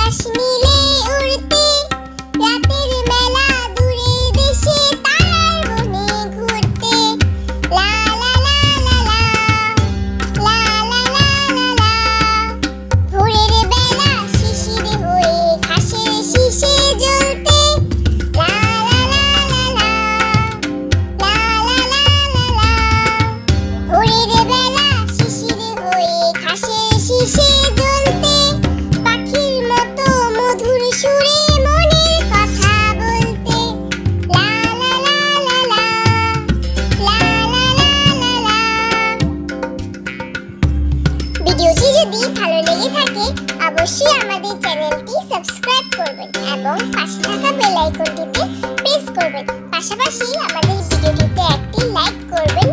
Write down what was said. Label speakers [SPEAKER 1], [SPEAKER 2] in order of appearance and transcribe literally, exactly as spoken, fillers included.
[SPEAKER 1] বাতাস নীলে উড়তে, রাতের মেলা দূরে দেশে তারার বনে ঘুরতে। লা লা লা লা লা, লা লা লা লা লা। ভোরের বেলা শিশির হয়ে ঘাসের শীষে জ্বলতে। লা লা লা লা লা, লা লা লা লা লা। ভোরের বেলা শিশির হয়ে ঘাসের শীষে জ্বলতে, পাখির মতো মধুর সুরে মনের কথা বলতে। লা লা লা লা লা, লা লা লা লা লা। ভিডিওটি যদি ভালো লেগে থাকে অবশ্যই আমাদের চ্যানেলটি সাবস্ক্রাইব করবেন এবং পাশে থাকা বেল আইকনটিতে প্রেস করবেন। পাশাপাশি আমাদের ভিডিওটিতে একটি লাইক করবেন